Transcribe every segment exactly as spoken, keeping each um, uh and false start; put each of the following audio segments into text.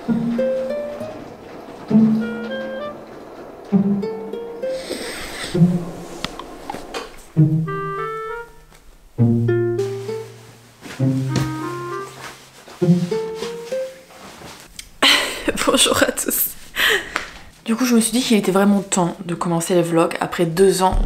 Bonjour à tous. Du coup je me suis dit qu'il était vraiment temps de commencer les vlogs après deux ans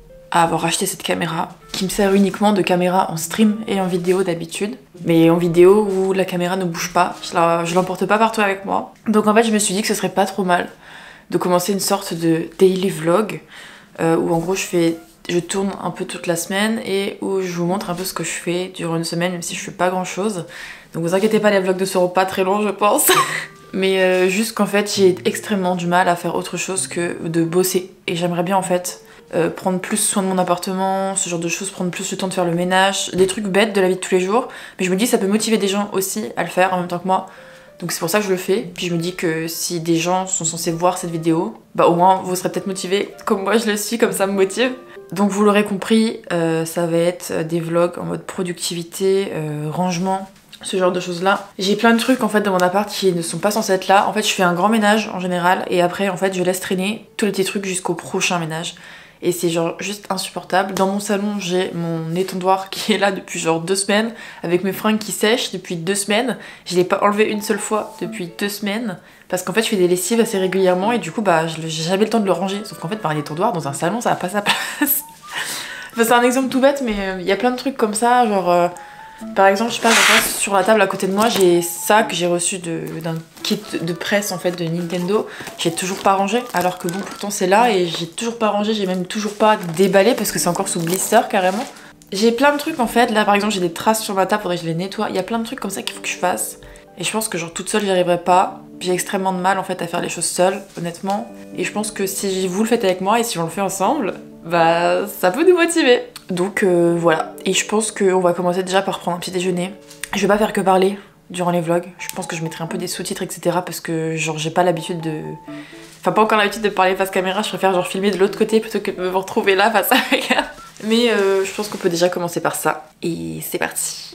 à avoir acheté cette caméra qui me sert uniquement de caméra en stream et en vidéo d'habitude, mais en vidéo où la caméra ne bouge pas, je l'emporte pas partout avec moi. Donc en fait je me suis dit que ce serait pas trop mal de commencer une sorte de daily vlog euh, où en gros je fais je tourne un peu toute la semaine et où je vous montre un peu ce que je fais durant une semaine, même si je fais pas grand chose. Donc vous inquiétez pas, les vlogs ne seront pas très longs je pense. Mais euh, juste qu'en fait j'ai extrêmement du mal à faire autre chose que de bosser. Et j'aimerais bien en fait euh, prendre plus soin de mon appartement, ce genre de choses, prendre plus le temps de faire le ménage, des trucs bêtes de la vie de tous les jours. Mais je me dis que ça peut motiver des gens aussi à le faire en même temps que moi. Donc c'est pour ça que je le fais. Puis je me dis que si des gens sont censés voir cette vidéo, bah au moins vous serez peut-être motivés comme moi je le suis, comme ça me motive. Donc vous l'aurez compris, euh, ça va être des vlogs en mode productivité, euh, rangement, ce genre de choses là. J'ai plein de trucs en fait dans mon appart qui ne sont pas censés être là. En fait je fais un grand ménage en général et après en fait je laisse traîner tous les petits trucs jusqu'au prochain ménage. Et c'est genre juste insupportable. Dans mon salon j'ai mon étendoir qui est là depuis genre deux semaines avec mes fringues qui sèchent depuis deux semaines. Je l'ai pas enlevé une seule fois depuis deux semaines parce qu'en fait je fais des lessives assez régulièrement et du coup bah j'ai jamais le temps de le ranger. Sauf qu'en fait par un étendoir dans un salon ça a pas sa place. Enfin, c'est un exemple tout bête mais il euh, y a plein de trucs comme ça genre... Euh, Par exemple, je sais pas, sur la table à côté de moi, j'ai ça que j'ai reçu d'un kit de presse en fait de Nintendo. J'ai toujours pas rangé, alors que bon, pourtant c'est là et j'ai toujours pas rangé, j'ai même toujours pas déballé parce que c'est encore sous blister carrément. J'ai plein de trucs en fait, là par exemple j'ai des traces sur ma table, faudrait que je les nettoie. Il y a plein de trucs comme ça qu'il faut que je fasse. Et je pense que genre toute seule j'y arriverai pas. J'ai extrêmement de mal en fait à faire les choses seule, honnêtement. Et je pense que si vous le faites avec moi et si on le fait ensemble, bah ça peut nous motiver. Donc euh, voilà, et je pense qu'on va commencer déjà par prendre un petit déjeuner. Je vais pas faire que parler durant les vlogs, je pense que je mettrai un peu des sous-titres et cetera parce que genre j'ai pas l'habitude de... Enfin pas encore l'habitude de parler face caméra, je préfère genre filmer de l'autre côté plutôt que de me retrouver là face à la caméra. Mais euh, je pense qu'on peut déjà commencer par ça, et c'est parti.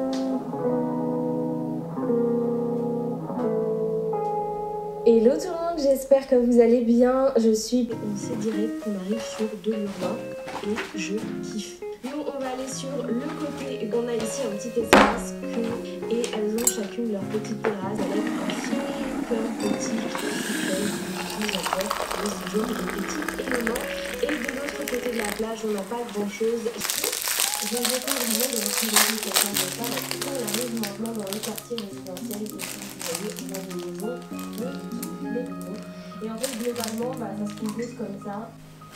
Hello tout le monde, j'espère que vous allez bien. Je suis... On sait direct qu'on arrive sur de l'urbain et je kiffe. Nous on va aller sur le côté, on a ici un petit espace que... et elles ont chacune leur petite terrasse avec un super petit fauteuil qui nous apporte des idiots, des petits éléments. Et de l'autre côté de la plage on n'a pas grand chose. Je ne veux pas vraiment de retrouver quelqu'un de ça parce qu'on arrive maintenant dans le quartier résidentiel et si vous voyez on a des maisons, mais les maisons. Et en fait globalement bah, ça se compose comme ça.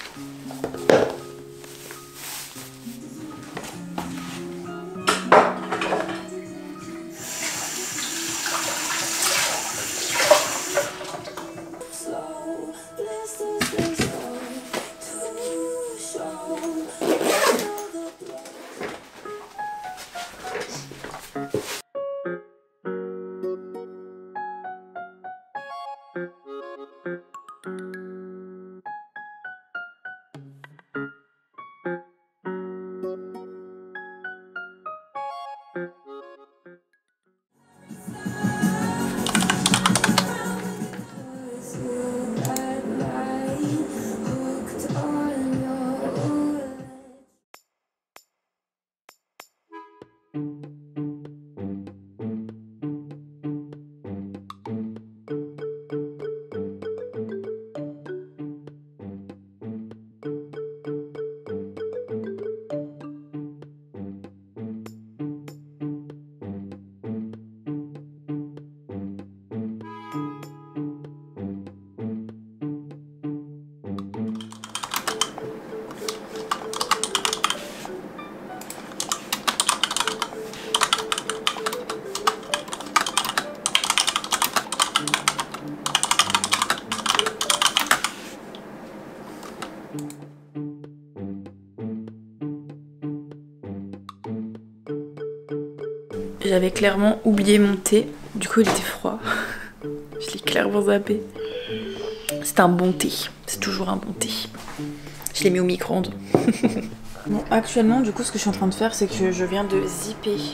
J'avais clairement oublié mon thé, du coup il était froid. Je l'ai clairement zappé. C'est un bon thé, c'est toujours un bon thé. Je l'ai mis au micro-ondes. Bon, actuellement, du coup, ce que je suis en train de faire, c'est que je viens de zipper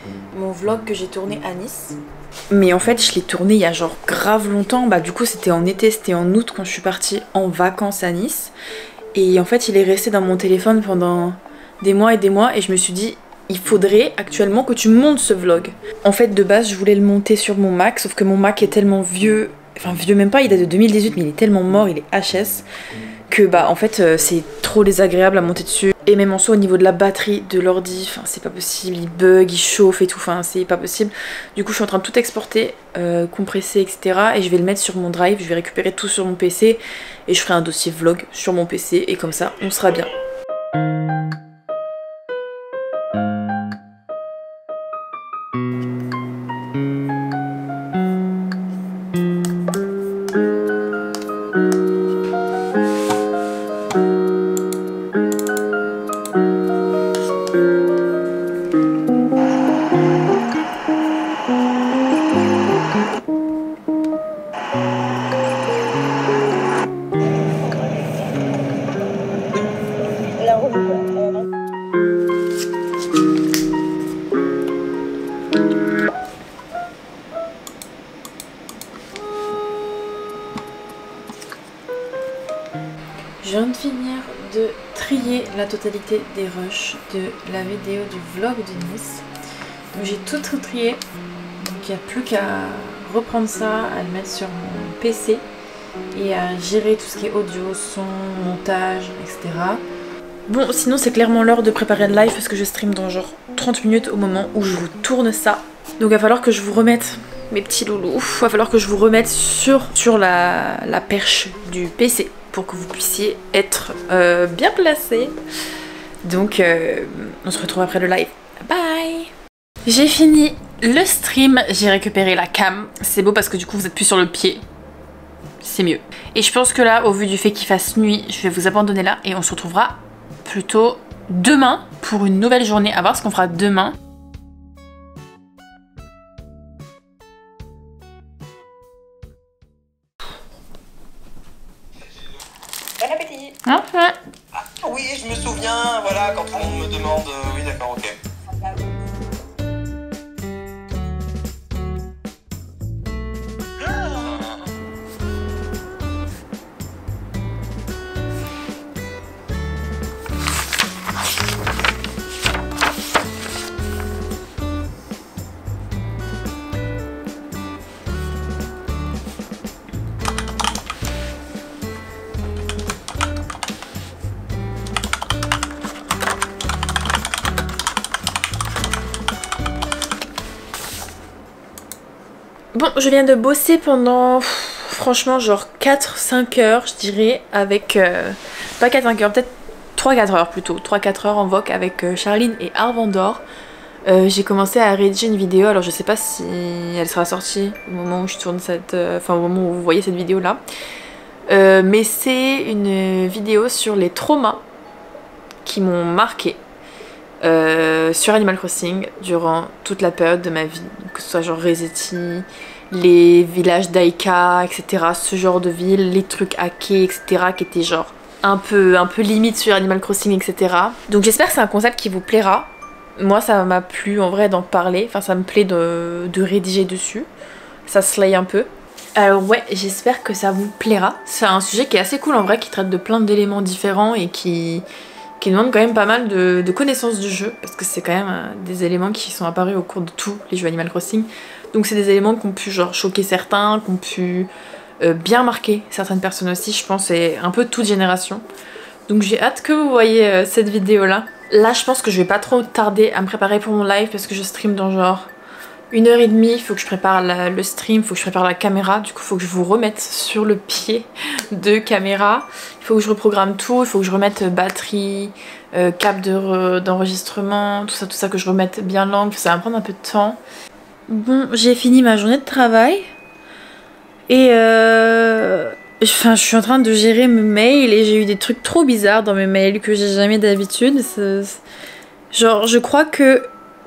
mon vlog que j'ai tourné à Nice. Mais en fait je l'ai tourné il y a genre grave longtemps, bah du coup c'était en été, c'était en août quand je suis partie en vacances à Nice. Et en fait il est resté dans mon téléphone pendant des mois et des mois et je me suis dit il faudrait actuellement que tu montes ce vlog. En fait de base je voulais le monter sur mon Mac, sauf que mon Mac est tellement vieux, enfin vieux même pas, il date de deux mille dix-huit mais il est tellement mort, il est H S, que bah en fait euh, c'est trop désagréable à monter dessus. Et même en soi au niveau de la batterie de l'ordi, enfin c'est pas possible, il bug, il chauffe et tout, enfin c'est pas possible. Du coup je suis en train de tout exporter, euh, compresser et cetera. Et je vais le mettre sur mon drive, je vais récupérer tout sur mon P C et je ferai un dossier vlog sur mon P C et comme ça on sera bien. Je viens de finir de trier la totalité des rushs de la vidéo du vlog de Nice. Donc j'ai tout trié, donc il n'y a plus qu'à reprendre ça, à le mettre sur mon P C et à gérer tout ce qui est audio, son, montage, et cetera. Bon, sinon c'est clairement l'heure de préparer le live parce que je stream dans genre trente minutes au moment où je vous tourne ça. Donc il va falloir que je vous remette, mes petits loulous, il va falloir que je vous remette sur, sur la, la perche du P C pour que vous puissiez être euh, bien placés. Donc euh, on se retrouve après le live. Bye. J'ai fini le stream, j'ai récupéré la cam. C'est beau parce que du coup vous êtes plus sur le pied. C'est mieux. Et je pense que là, au vu du fait qu'il fasse nuit, je vais vous abandonner là et on se retrouvera plutôt demain pour une nouvelle journée. À voir ce qu'on fera demain. Bon appétit. Enfin. Ah oui, je me souviens, voilà, quand on me demande... euh, oui, d'accord, ok. Bon, je viens de bosser pendant, franchement, genre quatre cinq heures, je dirais, avec... Euh, pas quatre cinq heures, peut-être trois quatre heures plutôt. trois quatre heures en voc avec euh, Charline et Arvandor. Euh, J'ai commencé à rédiger une vidéo, alors je sais pas si elle sera sortie au moment où je tourne cette... Euh, enfin, au moment où vous voyez cette vidéo-là. Euh, mais c'est une vidéo sur les traumas qui m'ont marqué. Euh, sur Animal Crossing durant toute la période de ma vie, que ce soit genre Resetti, les villages d'Aika, et cetera. Ce genre de ville, les trucs hackés, et cetera qui étaient genre un peu, un peu limite sur Animal Crossing, et cetera. Donc j'espère que c'est un concept qui vous plaira. Moi ça m'a plu en vrai d'en parler, enfin ça me plaît de, de rédiger dessus. Ça slay un peu. Alors ouais, j'espère que ça vous plaira. C'est un sujet qui est assez cool en vrai, qui traite de plein d'éléments différents et qui... qui demande quand même pas mal de, de connaissances du jeu parce que c'est quand même euh, des éléments qui sont apparus au cours de tous les jeux Animal Crossing. Donc c'est des éléments qui ont pu genre choquer certains, qui ont pu euh, bien marquer certaines personnes aussi, je pense, et un peu toute génération. Donc j'ai hâte que vous voyez euh, cette vidéo là. Là je pense que je vais pas trop tarder à me préparer pour mon live parce que je stream dans genre une heure et demie, il faut que je prépare la, le stream, il faut que je prépare la caméra, du coup il faut que je vous remette sur le pied de caméra, il faut que je reprogramme tout, il faut que je remette batterie, euh, câble d'enregistrement, tout ça, tout ça, que je remette bien l'angle, ça va me prendre un peu de temps. Bon, j'ai fini ma journée de travail et euh, enfin, je suis en train de gérer mes mails et j'ai eu des trucs trop bizarres dans mes mails que j'ai jamais d'habitude. Genre je crois que...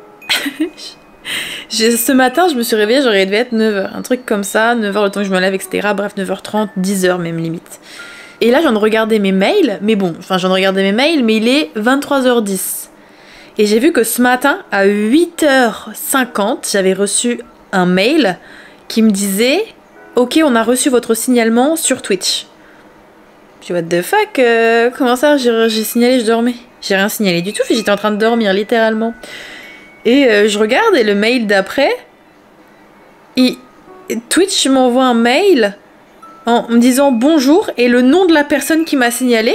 Ce matin je me suis réveillée, j'aurais dû être neuf heures, un truc comme ça, neuf heures le temps que je me lève, et cetera. Bref, neuf heures trente, dix heures même limite. Et là je viens de regarder mes mails, mais bon, enfin je viens de regarder mes mails, mais il est vingt-trois heures dix. Et j'ai vu que ce matin, à huit heures cinquante, j'avais reçu un mail qui me disait « Ok, on a reçu votre signalement sur Twitch. » Je dis « What the fuck euh, comment ça, j'ai signalé, je dormais ?» J'ai rien signalé du tout, j'étais en train de dormir, littéralement. Et euh, je regarde, et le mail d'après, et Twitch m'envoie un mail en me disant « Bonjour » et le nom de la personne qui m'a signalé.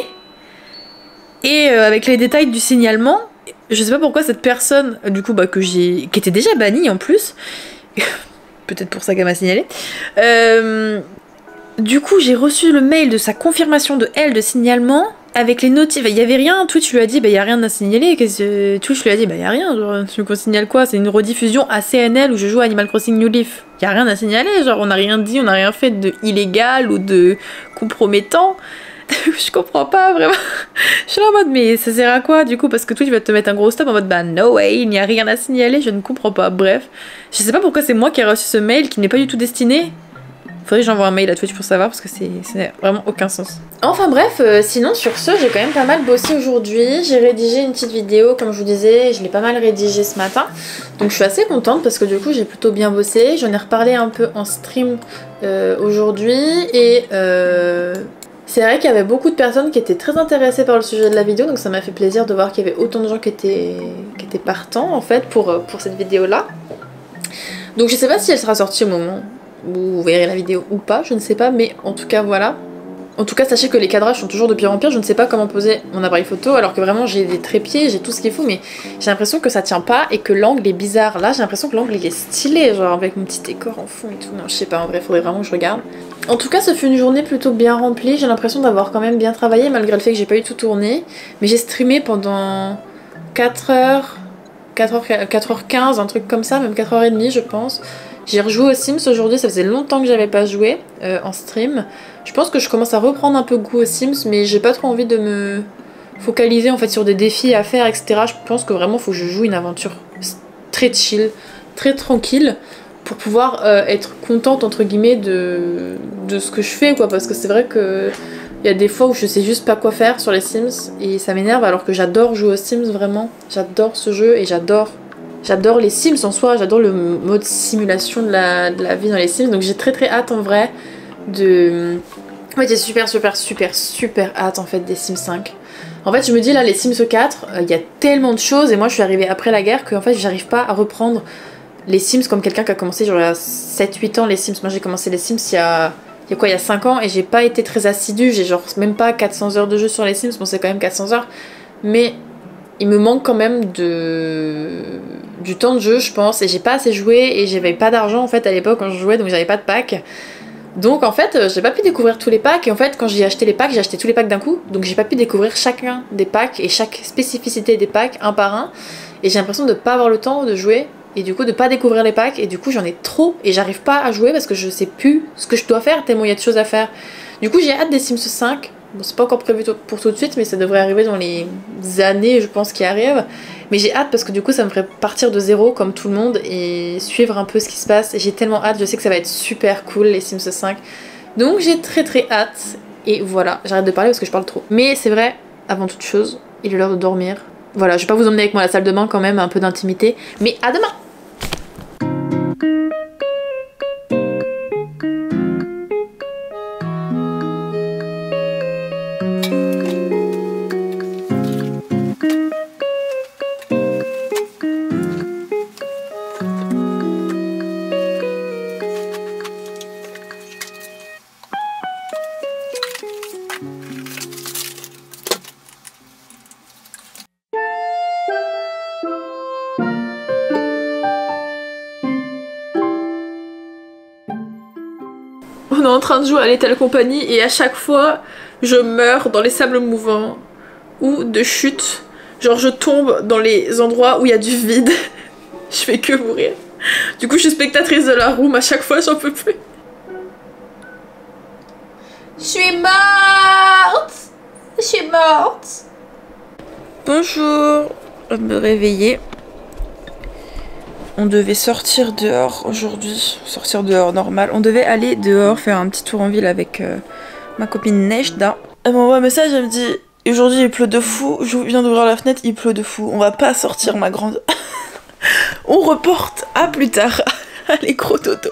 Et euh, avec les détails du signalement, je sais pas pourquoi cette personne, du coup, bah, que j'ai, qui était déjà bannie en plus, peut-être pour ça qu'elle m'a signalé, euh, du coup, j'ai reçu le mail de sa confirmation de elle de signalement avec les notifs. Il y avait rien, Twitch lui a dit, bah, y a rien à signaler. Que... Twitch lui a dit, bah, y a rien, genre, tu me signales quoi? C'est une rediffusion A C N L où je joue à Animal Crossing New Leaf. Y a rien à signaler, genre, on n'a rien dit, on n'a rien fait de illégal ou de compromettant. Je comprends pas vraiment. Je suis là en mode mais ça sert à quoi du coup, parce que Twitch va te mettre un gros stop en mode bah no way, il n'y a rien à signaler, je ne comprends pas. Bref, je sais pas pourquoi c'est moi qui ai reçu ce mail qui n'est pas du tout destiné. Faudrait que j'envoie un mail à Twitch pour savoir parce que c'est n'a vraiment aucun sens. Enfin bref, euh, sinon sur ce j'ai quand même pas mal bossé aujourd'hui. J'ai rédigé une petite vidéo comme je vous disais, je l'ai pas mal rédigée ce matin. Donc je suis assez contente parce que du coup j'ai plutôt bien bossé. J'en ai reparlé un peu en stream euh, aujourd'hui et euh... c'est vrai qu'il y avait beaucoup de personnes qui étaient très intéressées par le sujet de la vidéo, donc ça m'a fait plaisir de voir qu'il y avait autant de gens qui étaient, qui étaient partants en fait pour, pour cette vidéo là. Donc je sais pas si elle sera sortie au moment où vous verrez la vidéo ou pas, je ne sais pas, mais en tout cas voilà. En tout cas sachez que les cadrages sont toujours de pire en pire, je ne sais pas comment poser mon appareil photo alors que vraiment j'ai des trépieds, j'ai tout ce qu'il faut, mais j'ai l'impression que ça tient pas et que l'angle est bizarre. Là j'ai l'impression que l'angle il est stylé, genre avec mon petit décor en fond et tout, non je sais pas, en vrai faudrait vraiment que je regarde. En tout cas ce fut une journée plutôt bien remplie, j'ai l'impression d'avoir quand même bien travaillé malgré le fait que j'ai pas eu tout tourné, mais j'ai streamé pendant quatre heures, quatre heures quinze, un truc comme ça, même quatre heures trente je pense. J'ai rejoué aux Sims aujourd'hui, ça faisait longtemps que j'avais pas joué euh, en stream. Je pense que je commence à reprendre un peu goût aux Sims, mais j'ai pas trop envie de me focaliser en fait sur des défis à faire, et cetera. Je pense que vraiment faut que je joue une aventure très chill, très tranquille, pour pouvoir euh, être contente entre guillemets de, de ce que je fais quoi, parce que c'est vrai que il y a des fois où je sais juste pas quoi faire sur les Sims et ça m'énerve alors que j'adore jouer aux Sims vraiment, j'adore ce jeu et j'adore J'adore les Sims en soi, j'adore le mode simulation de la, de la vie dans les Sims, donc j'ai très très hâte en vrai de... En fait j'ai super super super super hâte en fait des Sims cinq. En fait je me dis là les Sims quatre, il euh, y a tellement de choses et moi je suis arrivée après la guerre que en fait j'arrive pas à reprendre les Sims comme quelqu'un qui a commencé genre il y a sept huit ans les Sims. Moi j'ai commencé les Sims il y a... Il y a quoi, il y a cinq ans et j'ai pas été très assidue, j'ai genre même pas quatre cents heures de jeu sur les Sims, bon c'est quand même quatre cents heures, mais... il me manque quand même de... du temps de jeu je pense et j'ai pas assez joué et j'avais pas d'argent en fait à l'époque quand je jouais donc j'avais pas de pack. Donc en fait j'ai pas pu découvrir tous les packs et en fait quand j'ai acheté les packs j'ai acheté tous les packs d'un coup donc j'ai pas pu découvrir chacun des packs et chaque spécificité des packs un par un et j'ai l'impression de pas avoir le temps de jouer et du coup de pas découvrir les packs et du coup j'en ai trop et j'arrive pas à jouer parce que je sais plus ce que je dois faire tellement il y a de choses à faire. Du coup j'ai hâte des Sims cinq. Bon, c'est pas encore prévu pour tout de suite, mais ça devrait arriver dans les années, je pense, qui arrivent. Mais j'ai hâte parce que du coup, ça me ferait partir de zéro comme tout le monde et suivre un peu ce qui se passe. Et j'ai tellement hâte, je sais que ça va être super cool, les Sims cinq. Donc j'ai très très hâte. Et voilà, j'arrête de parler parce que je parle trop. Mais c'est vrai, avant toute chose, il est l'heure de dormir. Voilà, je vais pas vous emmener avec moi à la salle de bain quand même, un peu d'intimité. Mais à demain! On est en train de jouer à Lethal Company et à chaque fois je meurs dans les sables mouvants ou de chute. Genre je tombe dans les endroits où il y a du vide. Je fais que mourir. Du coup je suis spectatrice de la room, à chaque fois j'en peux plus. Je suis morte. Je suis morte. Bonjour. Je me réveiller. On devait sortir dehors aujourd'hui, sortir dehors normal. On devait aller dehors faire un petit tour en ville avec euh, ma copine Nejda. Elle m'envoie un message, elle me dit Aujourd'hui il pleut de fou, je viens d'ouvrir la fenêtre, il pleut de fou. On va pas sortir ma grande. On reporte à plus tard. Allez gros dodo.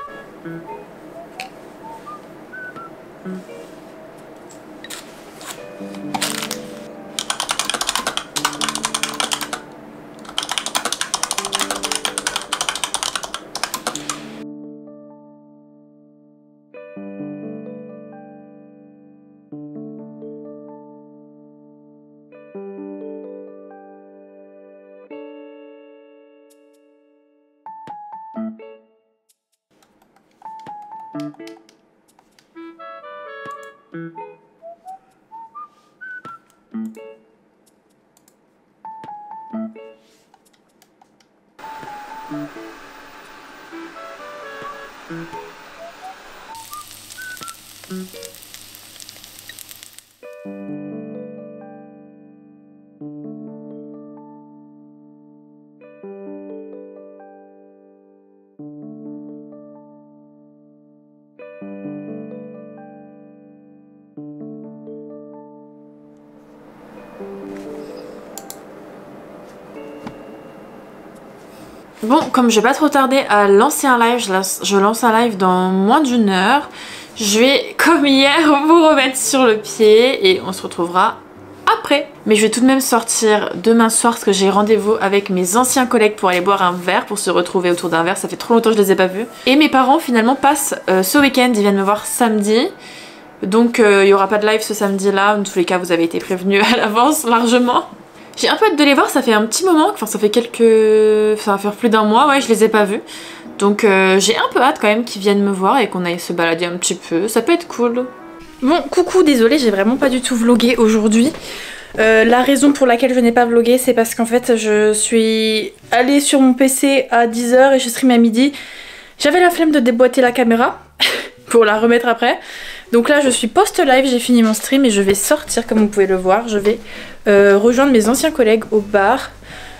Bon, comme je vais pas trop tarder à lancer un live, je lance, je lance un live dans moins d'une heure. Je vais, comme hier, vous remettre sur le pied et on se retrouvera après. Mais je vais tout de même sortir demain soir parce que j'ai rendez-vous avec mes anciens collègues pour aller boire un verre, pour se retrouver autour d'un verre. Ça fait trop longtemps que je les ai pas vus. Et mes parents finalement passent euh, ce week-end, ils viennent me voir samedi. Donc il euh, n'y aura pas de live ce samedi-là. En tous les cas, vous avez été prévenus à l'avance largement. J'ai un peu hâte de les voir, ça fait un petit moment, enfin ça fait quelques... ça va faire plus d'un mois, ouais, je les ai pas vus. Donc euh, j'ai un peu hâte quand même qu'ils viennent me voir et qu'on aille se balader un petit peu, ça peut être cool. Bon, coucou, désolée, j'ai vraiment pas du tout vlogué aujourd'hui. Euh, la raison pour laquelle je n'ai pas vlogué, c'est parce qu'en fait je suis allée sur mon P C à dix heures et je stream à midi. J'avais la flemme de déboîter la caméra pour la remettre après. Donc là je suis post-live, j'ai fini mon stream et je vais sortir comme vous pouvez le voir. Je vais euh, rejoindre mes anciens collègues au bar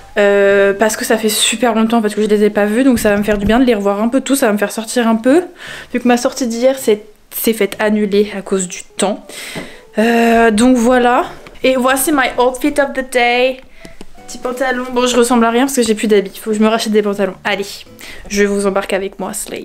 euh, parce que ça fait super longtemps parce que je les ai pas vus, donc ça va me faire du bien de les revoir un peu tous, ça va me faire sortir un peu. Vu que ma sortie d'hier s'est faite annuler à cause du temps. Euh, donc voilà. Et voici my outfit of the day. Petit pantalon. Bon, je ressemble à rien parce que j'ai plus d'habits. Faut que je me rachète des pantalons. Allez, je vous embarque avec moi, Slay.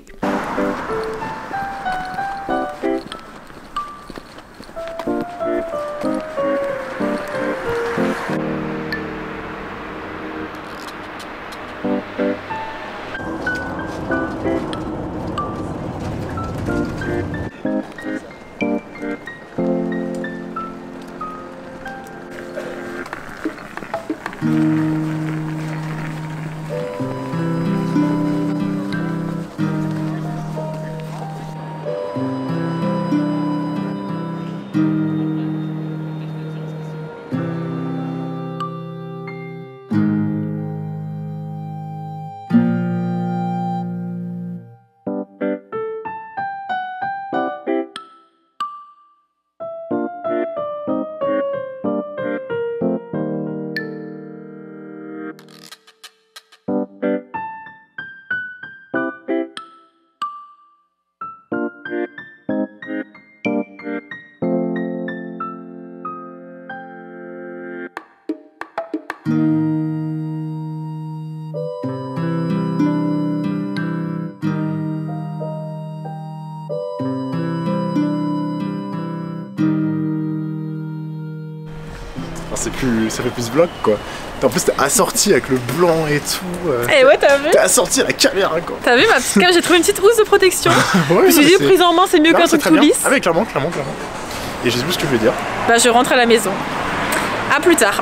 C'est plus, ça fait plus vlog quoi. En plus t'es assorti avec le blanc et tout. Euh, eh ouais, t'as vu? T'es assorti à la caméra quoi. T'as vu ma petite cam? J'ai trouvé une petite housse de protection. Ouais, je me suis dit prise en main c'est mieux qu'un truc tout lisse. Ah mais clairement, clairement, clairement. Et je sais plus ce que je veux dire. Bah je rentre à la maison. À plus tard.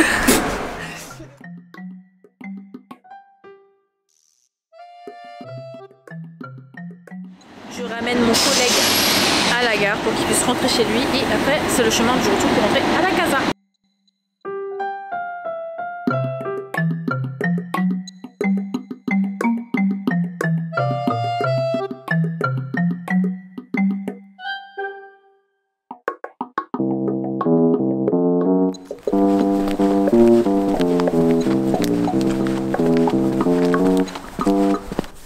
Je ramène mon collègue à la gare pour qu'il puisse rentrer chez lui et après c'est le chemin du retour pour rentrer à la casa.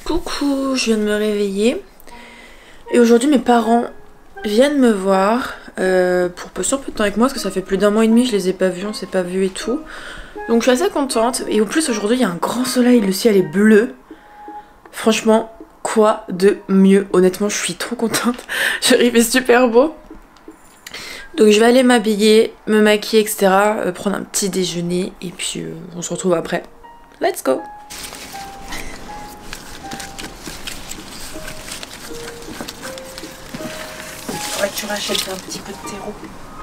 Coucou, je viens de me réveiller et aujourd'hui mes parents viennent me voir euh, pour passer un peu de temps avec moi, parce que ça fait plus d'un mois et demi, je les ai pas vus, on s'est pas vus et tout. Donc je suis assez contente, et en plus aujourd'hui il y a un grand soleil, le ciel est bleu. Franchement, quoi de mieux? Honnêtement, je suis trop contente. Il fait super beau. Donc je vais aller m'habiller, me maquiller, et cetera. Euh, prendre un petit déjeuner, et puis euh, on se retrouve après. Let's go! Faudrait que tu rachètes un petit peu de terreau.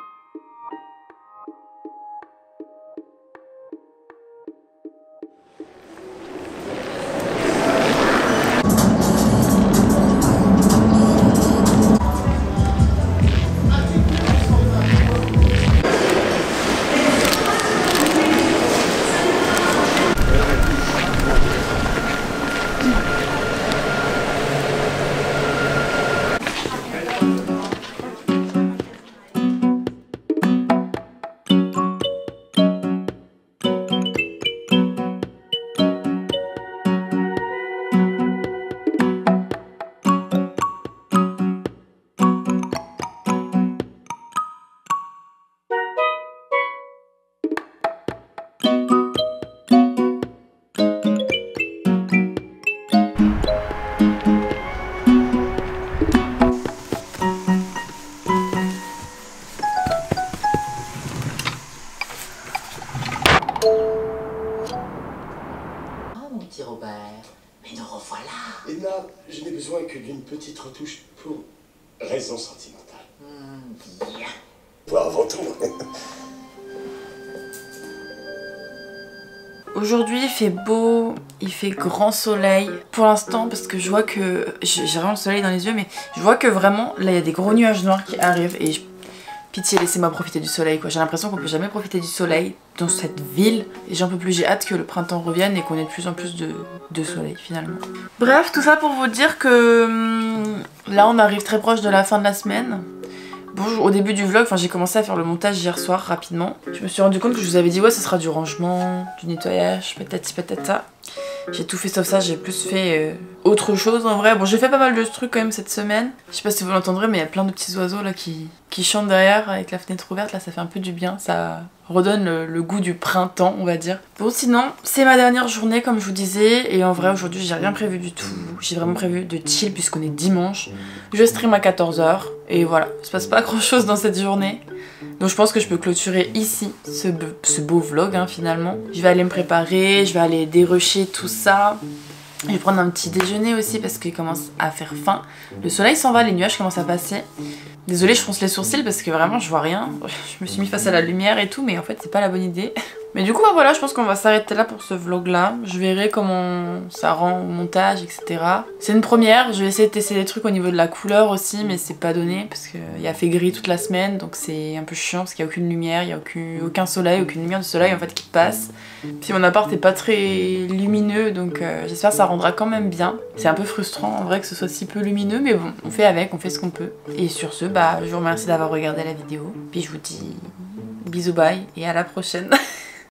Robert, mais nous revoilà. Edna, je n'ai besoin que d'une petite retouche pour raison sentimentale. Mmh, bien. Toi avant tout. Aujourd'hui il fait beau, il fait grand soleil pour l'instant parce que je vois que... J'ai vraiment le soleil dans les yeux mais je vois que vraiment là il y a des gros nuages noirs qui arrivent et je... Pitié, laissez-moi profiter du soleil quoi. J'ai l'impression qu'on peut jamais profiter du soleil dans cette ville et j'en peux plus. J'ai hâte que le printemps revienne et qu'on ait de plus en plus de, de soleil finalement. Bref, tout ça pour vous dire que hum, là on arrive très proche de la fin de la semaine. Bon, au début du vlog, j'ai commencé à faire le montage hier soir rapidement. Je me suis rendu compte que je vous avais dit ouais ce sera du rangement, du nettoyage, patati patata. J'ai tout fait sauf ça, j'ai plus fait euh, autre chose en vrai. Bon j'ai fait pas mal de trucs quand même cette semaine. Je sais pas si vous l'entendrez mais il y a plein de petits oiseaux là qui, qui chantent derrière avec la fenêtre ouverte. Là ça fait un peu du bien, ça redonne le, le goût du printemps on va dire. Bon sinon c'est ma dernière journée comme je vous disais. Et en vrai aujourd'hui j'ai rien prévu du tout. J'ai vraiment prévu de chill puisqu'on est dimanche. Je stream à quatorze heures et voilà. Il se passe pas grand chose dans cette journée. Donc je pense que je peux clôturer ici ce, be ce beau vlog hein, finalement. Je vais aller me préparer, je vais aller dérusher tout ça. Je vais prendre un petit déjeuner aussi parce qu'il commence à faire faim. Le soleil s'en va, les nuages commencent à passer. Désolée, je fronce les sourcils parce que vraiment je vois rien. Je me suis mis face à la lumière et tout mais en fait c'est pas la bonne idée. Mais du coup bah voilà, je pense qu'on va s'arrêter là pour ce vlog là. Je verrai comment ça rend au montage et cetera. C'est une première, je vais essayer de tester des trucs au niveau de la couleur aussi mais c'est pas donné parce qu'il a fait gris toute la semaine donc c'est un peu chiant parce qu'il n'y a aucune lumière, il n'y a aucun, aucun soleil, aucune lumière de soleil en fait qui passe. Puis mon appart est pas très lumineux donc euh, j'espère que ça rendra quand même bien. C'est un peu frustrant en vrai que ce soit si peu lumineux mais bon, on fait avec, on fait ce qu'on peut. Et sur ce, bah je vous remercie d'avoir regardé la vidéo. Puis je vous dis bisous bye et à la prochaine.